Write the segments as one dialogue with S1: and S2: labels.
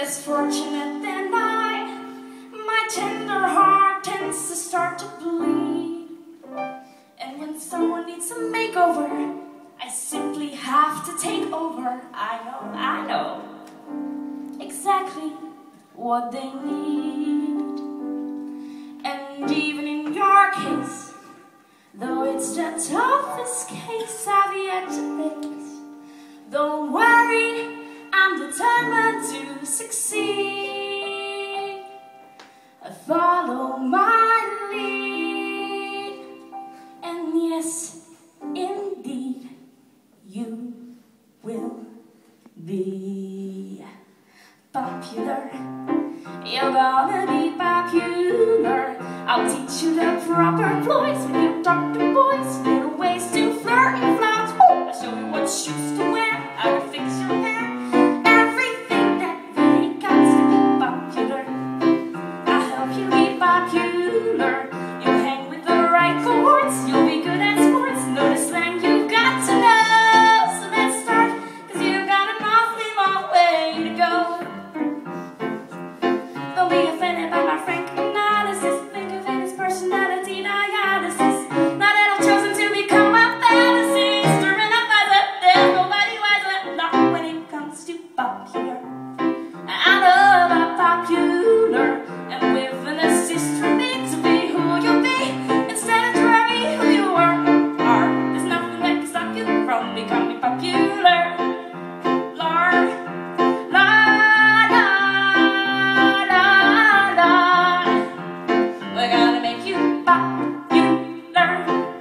S1: less fortunate than my tender heart tends to start to bleed. And when someone needs a makeover, I simply have to take over. I know exactly what they need. And even in your case, though it's the toughest case I've yet to face, don't worry, I'm determined to succeed. Follow my lead, and yes, indeed, you will be popular. You're gonna be popular. I'll teach you the proper ploys when you talk to boys, little ways to flirt and flout. I'll show you what shoes to wear, how to fix your hair, everything that really counts to be popular. I'll help you be popular. You'll hang with the right cohorts, you'll be good at sports, know the slang you've got to know. So let's start, cause you've got an awfully long way to go. Don't be offended by my frank analysis. Think of it as personality dialysis. Now that I've chosen to become a fantasy, stirring up as if there's nobody wiser. Not when it comes to popular. I know about popular, and with an assist from me to be who you'll be, instead of trying who you are. There's nothing that can stop you from becoming popular. We're gonna make you popular.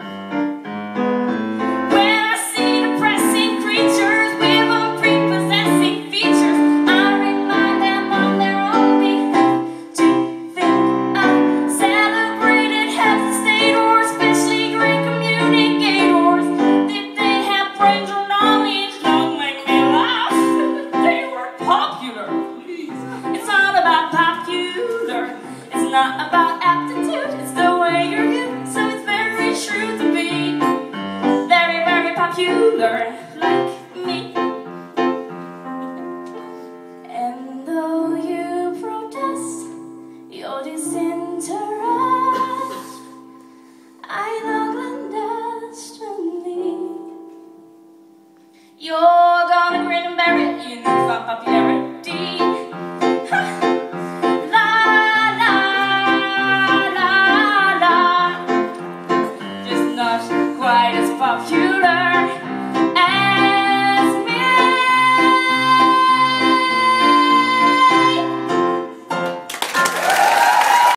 S1: When I see depressing creatures with unprepossessing features, I remind them on their own behalf to think of celebrated heads of state or especially great communicators. Did they have brains or knowledge? Don't make me laugh. They were popular. It's all about popular. It's not about aptitude, it's the way you're viewed. So it's very true to be very, very popular, like me. And though you protest your disinterest, I know clandestinely you're gonna grin and bear it, you newfound popularity. Not quite as popular.